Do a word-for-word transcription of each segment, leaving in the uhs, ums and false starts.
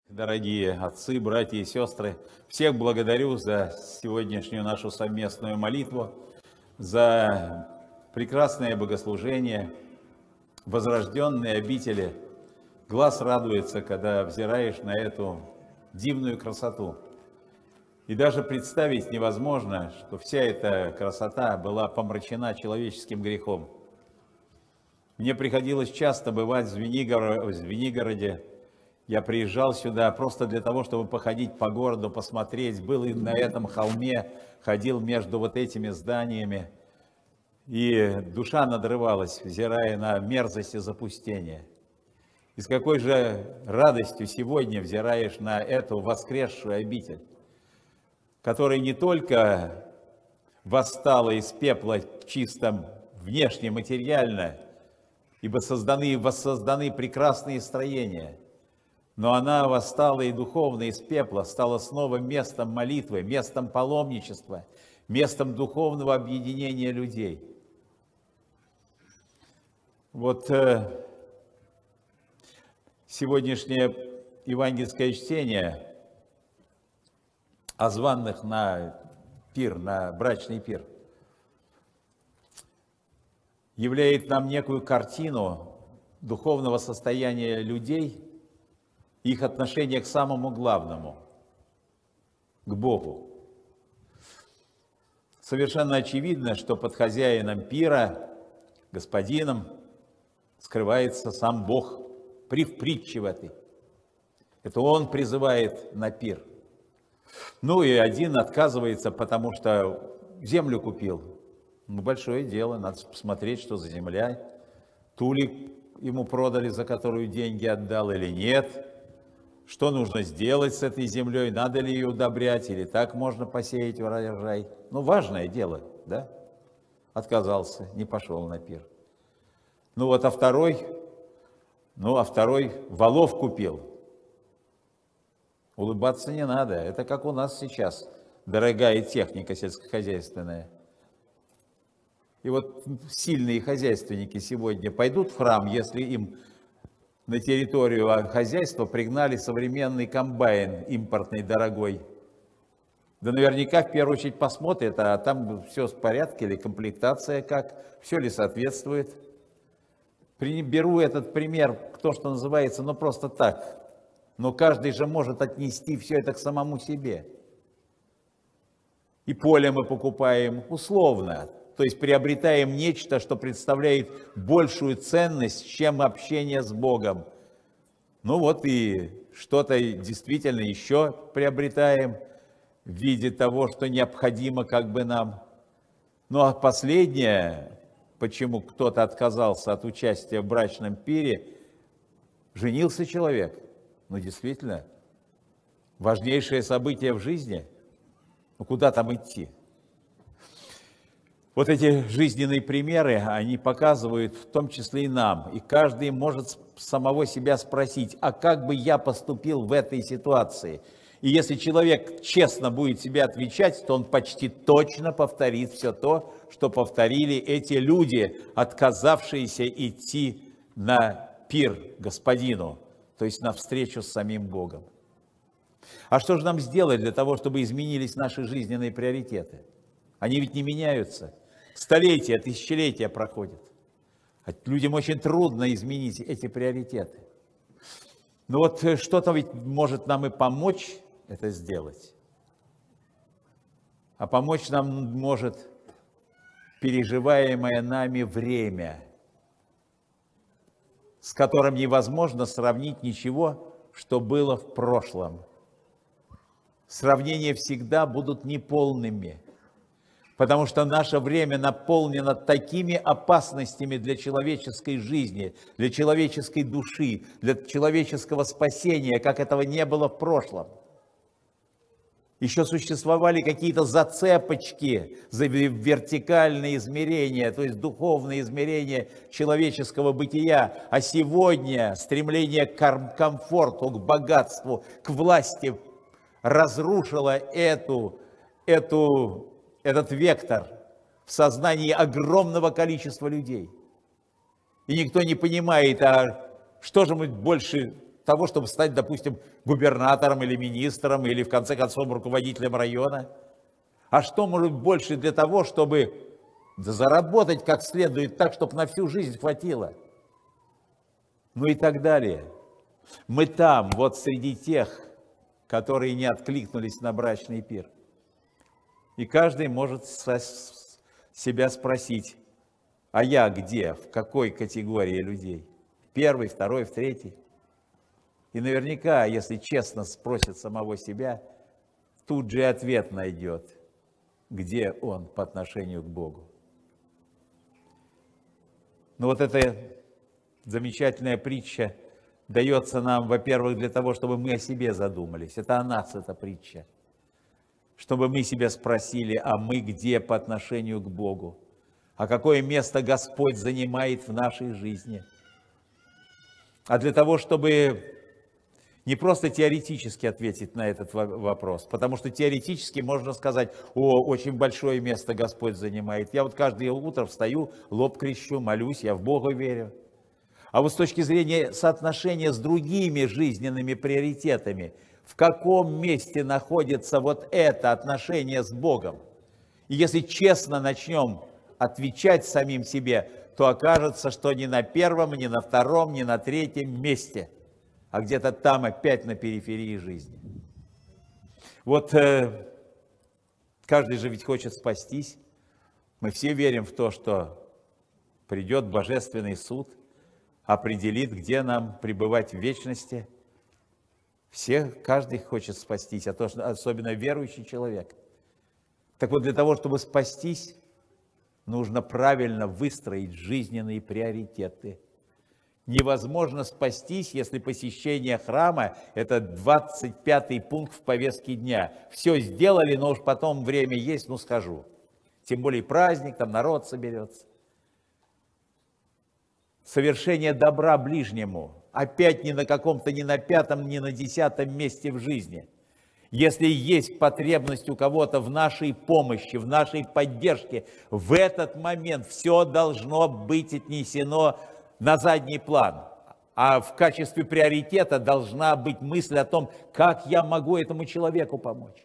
Дорогие отцы, братья и сестры, всех благодарю за сегодняшнюю нашу совместную молитву, за прекрасное богослужение, возрожденные обители. Глаз радуется, когда взираешь на эту дивную красоту. И даже представить невозможно, что вся эта красота была помрачена человеческим грехом. Мне приходилось часто бывать в Звенигороде. Я приезжал сюда просто для того, чтобы походить по городу, посмотреть. Был и на этом холме, ходил между вот этими зданиями. И душа надрывалась, взирая на мерзость и запустение. И с какой же радостью сегодня взираешь на эту воскресшую обитель, которая не только восстала из пепла чисто внешне, материально, ибо созданы, воссозданы прекрасные строения, но она восстала и духовно из пепла, стала снова местом молитвы, местом паломничества, местом духовного объединения людей. Вот э, сегодняшнее евангельское чтение о званных на пир, на брачный пир, являет нам некую картину духовного состояния людей, их отношение к самому главному, к Богу. Совершенно очевидно, что под хозяином пира, господином, скрывается сам Бог при притче в этой. Это Он призывает на пир. Ну и один отказывается, потому что землю купил. Ну, большое дело, надо посмотреть, что за земля. Ту ли ему продали, за которую деньги отдал, или нет. Что нужно сделать с этой землей, надо ли ее удобрять, или так можно посеять урожай. Ну, важное дело, да? Отказался, не пошел на пир. Ну вот, а второй, ну, а второй волов купил. Улыбаться не надо, это как у нас сейчас, дорогая техника сельскохозяйственная. И вот сильные хозяйственники сегодня пойдут в храм, если им на территорию хозяйства пригнали современный комбайн импортный, дорогой. Да наверняка в первую очередь посмотрят, а там все в порядке, или комплектация как, все ли соответствует. Беру этот пример, то, что называется, ну просто так. Но каждый же может отнести все это к самому себе. И поле мы покупаем условно. То есть приобретаем нечто, что представляет большую ценность, чем общение с Богом. Ну вот и что-то действительно еще приобретаем в виде того, что необходимо как бы нам. Ну а последнее, почему кто-то отказался от участия в брачном пире, женился человек. Ну действительно, важнейшее событие в жизни. Ну куда там идти? Вот эти жизненные примеры, они показывают в том числе и нам. И каждый может самого себя спросить, а как бы я поступил в этой ситуации? И если человек честно будет себе отвечать, то он почти точно повторит все то, что повторили эти люди, отказавшиеся идти на пир господину, то есть на встречу с самим Богом. А что же нам сделать для того, чтобы изменились наши жизненные приоритеты? Они ведь не меняются. Столетия, тысячелетия проходят. Людям очень трудно изменить эти приоритеты. Но вот что-то ведь может нам и помочь это сделать. А помочь нам может переживаемое нами время, с которым невозможно сравнить ничего, что было в прошлом. Сравнения всегда будут неполными. Потому что наше время наполнено такими опасностями для человеческой жизни, для человеческой души, для человеческого спасения, как этого не было в прошлом. Еще существовали какие-то зацепочки за вертикальные измерения, то есть духовные измерения человеческого бытия. А сегодня стремление к комфорту, к богатству, к власти разрушило эту, эту этот вектор в сознании огромного количества людей. И никто не понимает, а что же мы больше того, чтобы стать, допустим, губернатором или министром, или в конце концов руководителем района. А что может быть больше для того, чтобы заработать как следует так, чтобы на всю жизнь хватило? Ну и так далее. Мы там, вот среди тех, которые не откликнулись на брачный пир. И каждый может себя спросить, а я где, в какой категории людей? Первый, второй, в третий? И наверняка, если честно спросит самого себя, тут же ответ найдет, где он по отношению к Богу. Но вот эта замечательная притча дается нам, во-первых, для того, чтобы мы о себе задумались. Это о нас, эта притча. Чтобы мы себя спросили, а мы где по отношению к Богу? А какое место Господь занимает в нашей жизни? А для того, чтобы не просто теоретически ответить на этот вопрос, потому что теоретически можно сказать, о, очень большое место Господь занимает. Я вот каждое утро встаю, лоб крещу, молюсь, я в Бога верю. А вот с точки зрения соотношения с другими жизненными приоритетами, в каком месте находится вот это отношение с Богом? И если честно начнем отвечать самим себе, то окажется, что не на первом, не на втором, не на третьем месте, а где-то там опять на периферии жизни. Вот э, каждый же ведь хочет спастись. Мы все верим в то, что придет божественный суд, определит, где нам пребывать в вечности. Все, каждый хочет спастись, а то, особенно верующий человек. Так вот, для того, чтобы спастись, нужно правильно выстроить жизненные приоритеты. Невозможно спастись, если посещение храма – это двадцать пятый пункт в повестке дня. Все сделали, но уж потом время есть, ну схожу. Тем более праздник, там народ соберется. Совершение добра ближнему опять не на каком-то, не на пятом, не на десятом месте в жизни. Если есть потребность у кого-то в нашей помощи, в нашей поддержке, в этот момент все должно быть отнесено на задний план. А в качестве приоритета должна быть мысль о том, как я могу этому человеку помочь.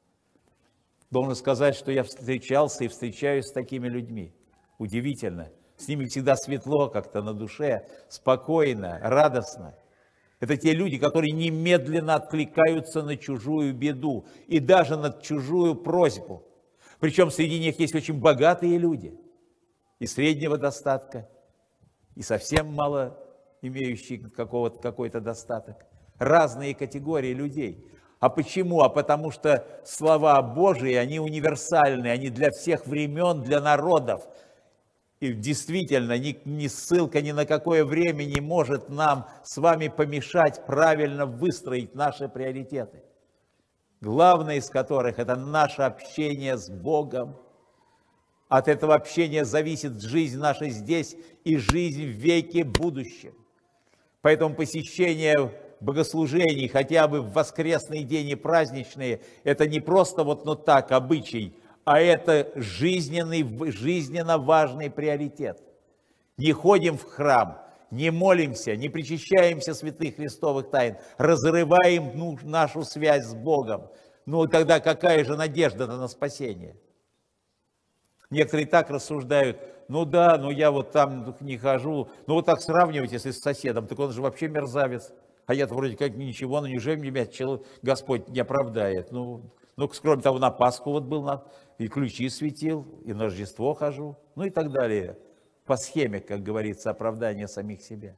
Должен сказать, что я встречался и встречаюсь с такими людьми. Удивительно. С ними всегда светло как-то на душе, спокойно, радостно. Это те люди, которые немедленно откликаются на чужую беду и даже на чужую просьбу. Причем среди них есть очень богатые люди, и среднего достатка, и совсем мало имеющие какого-то, какой-то достаток. Разные категории людей. А почему? А потому что слова Божии, они универсальны, они для всех времен, для народов. И действительно, ни, ни ссылка ни на какое время не может нам с вами помешать правильно выстроить наши приоритеты. Главное из которых – это наше общение с Богом. От этого общения зависит жизнь наша здесь и жизнь в веке будущем. Поэтому посещение богослужений, хотя бы в воскресный день и праздничные, это не просто вот ну так обычай, а это жизненный, жизненно важный приоритет. Не ходим в храм, не молимся, не причащаемся святых христовых тайн, разрываем ну, нашу связь с Богом. Ну тогда какая же надежда на спасение? Некоторые так рассуждают, ну да, ну я вот там не хожу, ну вот так сравнивать, если с соседом, так он же вообще мерзавец. А я-то вроде как ничего, но неужели меня Господь не оправдает? Ну, ну, кроме того, на Пасху вот был, и ключи светил, и на Рождество хожу, ну и так далее. По схеме, как говорится, оправдание самих себя.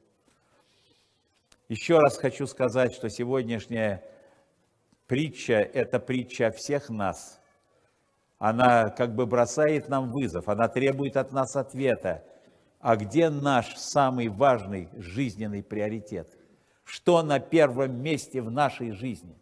Еще раз хочу сказать, что сегодняшняя притча – это притча о всех нас. Она как бы бросает нам вызов, она требует от нас ответа. А где наш самый важный жизненный приоритет? Что на первом месте в нашей жизни?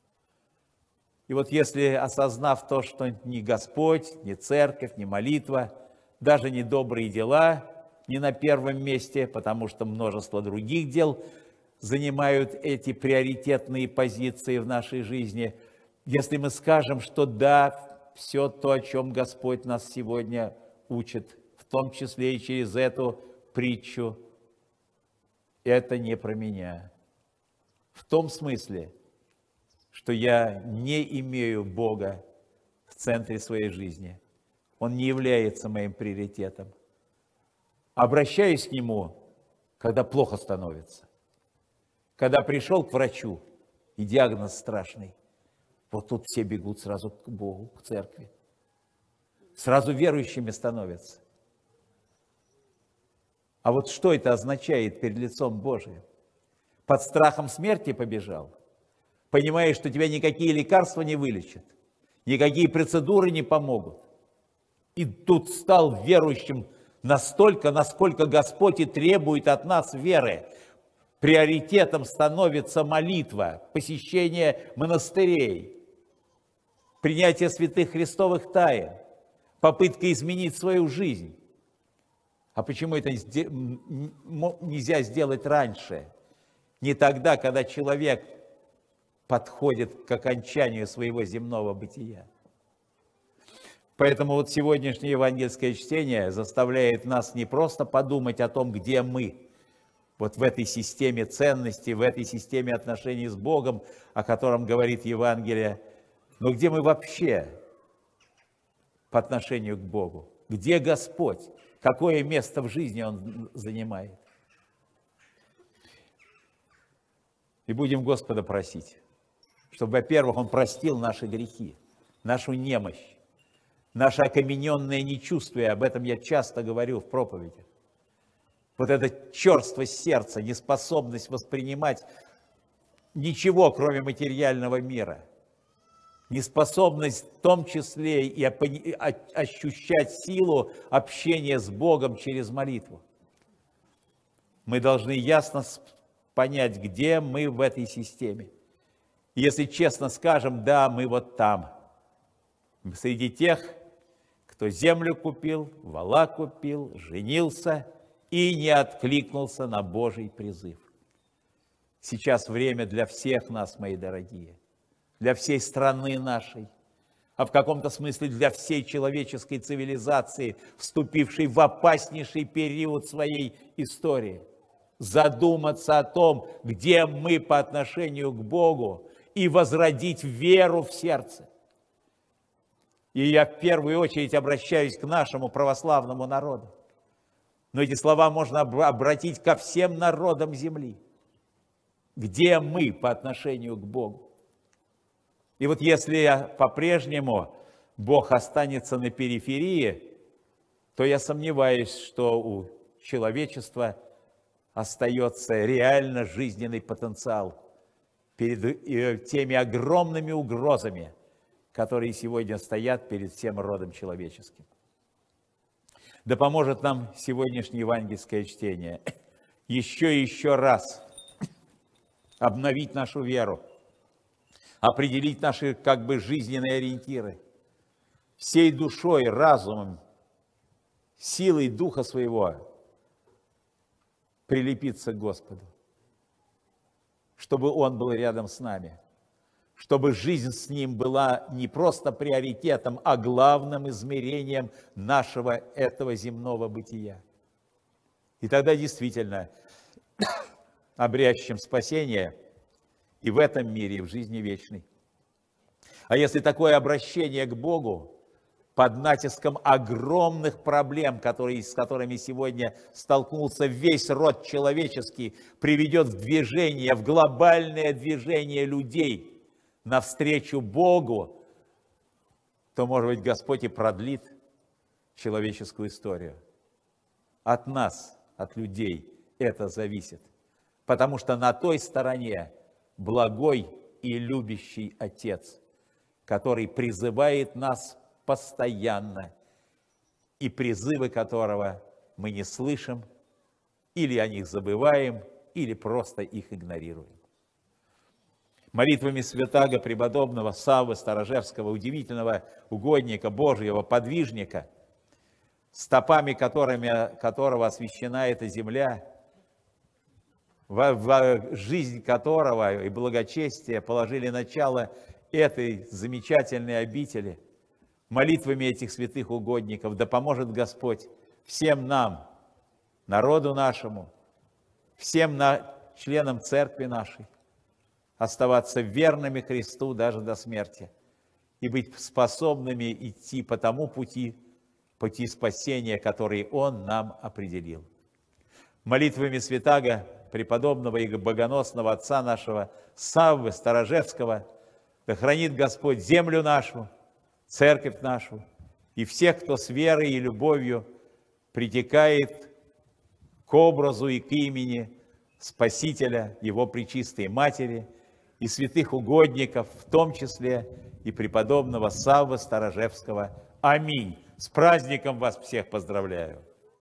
И вот если, осознав то, что ни Господь, ни церковь, ни молитва, даже не добрые дела не на первом месте, потому что множество других дел занимают эти приоритетные позиции в нашей жизни, если мы скажем, что да, все то, о чем Господь нас сегодня учит, в том числе и через эту притчу, это не про меня. В том смысле, что я не имею Бога в центре своей жизни. Он не является моим приоритетом. Обращаюсь к Нему, когда плохо становится. Когда пришел к врачу, и диагноз страшный, вот тут все бегут сразу к Богу, к церкви. Сразу верующими становятся. А вот что это означает перед лицом Божиим? Под страхом смерти побежал, понимаешь, что тебя никакие лекарства не вылечат, никакие процедуры не помогут. И тут стал верующим настолько, насколько Господь и требует от нас веры. Приоритетом становится молитва, посещение монастырей, принятие святых христовых тайн, попытка изменить свою жизнь. А почему это нельзя сделать раньше? Не тогда, когда человек подходит к окончанию своего земного бытия. Поэтому вот сегодняшнее евангельское чтение заставляет нас не просто подумать о том, где мы, вот в этой системе ценностей, в этой системе отношений с Богом, о котором говорит Евангелие, но где мы вообще по отношению к Богу, где Господь, какое место в жизни Он занимает. И будем Господа просить, чтобы, во-первых, Он простил наши грехи, нашу немощь, наше окамененное нечувствие, об этом я часто говорю в проповедях. Вот эта черствость сердца, неспособность воспринимать ничего, кроме материального мира, неспособность в том числе и ощущать силу общения с Богом через молитву. Мы должны ясно понять, где мы в этой системе. И если честно скажем, да, мы вот там, среди тех, кто землю купил, вола купил, женился и не откликнулся на Божий призыв. Сейчас время для всех нас, мои дорогие, для всей страны нашей, а в каком-то смысле для всей человеческой цивилизации, вступившей в опаснейший период своей истории. Задуматься о том, где мы по отношению к Богу, и возродить веру в сердце. И я в первую очередь обращаюсь к нашему православному народу. Но эти слова можно обратить ко всем народам земли. Где мы по отношению к Богу? И вот если по-прежнему Бог останется на периферии, то я сомневаюсь, что у человечества остается реально жизненный потенциал перед теми огромными угрозами, которые сегодня стоят перед всем родом человеческим. Да поможет нам сегодняшнее евангельское чтение еще и еще раз обновить нашу веру, определить наши как бы жизненные ориентиры, всей душой, разумом, силой Духа Своего прилепиться к Господу, чтобы Он был рядом с нами, чтобы жизнь с Ним была не просто приоритетом, а главным измерением нашего этого земного бытия. И тогда действительно обрящем спасение и в этом мире, и в жизни вечной. А если такое обращение к Богу под натиском огромных проблем, которые, с которыми сегодня столкнулся весь род человеческий, приведет в движение, в глобальное движение людей навстречу Богу, то, может быть, Господь и продлит человеческую историю. От нас, от людей это зависит, потому что на той стороне благой и любящий Отец, который призывает нас постоянно, и призывы которого мы не слышим, или о них забываем, или просто их игнорируем. Молитвами святаго преподобного Саввы Сторожевского, удивительного угодника Божьего, подвижника, стопами которыми, которого освящена эта земля, в, в жизнь которого и благочестие положили начало этой замечательной обители, молитвами этих святых угодников, да поможет Господь всем нам, народу нашему, всем на, членам церкви нашей, оставаться верными Христу даже до смерти и быть способными идти по тому пути, пути спасения, который Он нам определил. Молитвами святаго преподобного и богоносного отца нашего Саввы Старожевского да хранит Господь землю нашу, церковь нашу и всех, кто с верой и любовью притекает к образу и к имени Спасителя, Его Пречистой Матери и святых угодников, в том числе и преподобного Саввы Старожевского. Аминь. С праздником вас всех поздравляю!